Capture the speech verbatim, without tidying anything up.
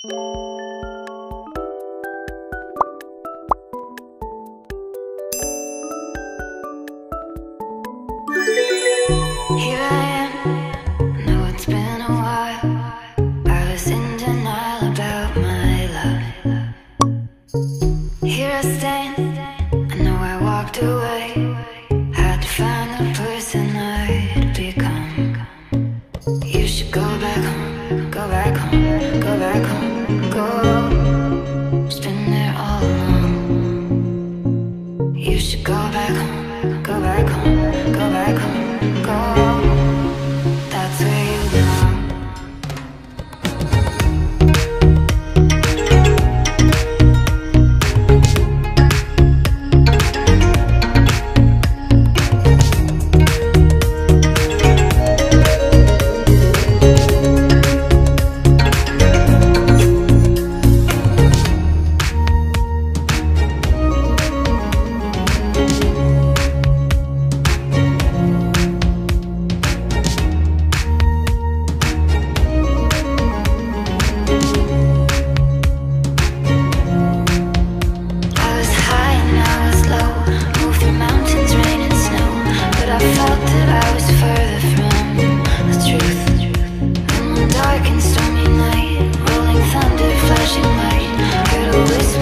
Here I am, know it's been a while. I was in denial about my love. Here I stand, I know I walked away. Had to find the person I'd become. You should go back home, go back home, go back home, go. It's been there all along. You should go back home, go back home, go back home, go. That's where you belong. Dark and stormy night, rolling thunder, flashing light. Heard a whisper.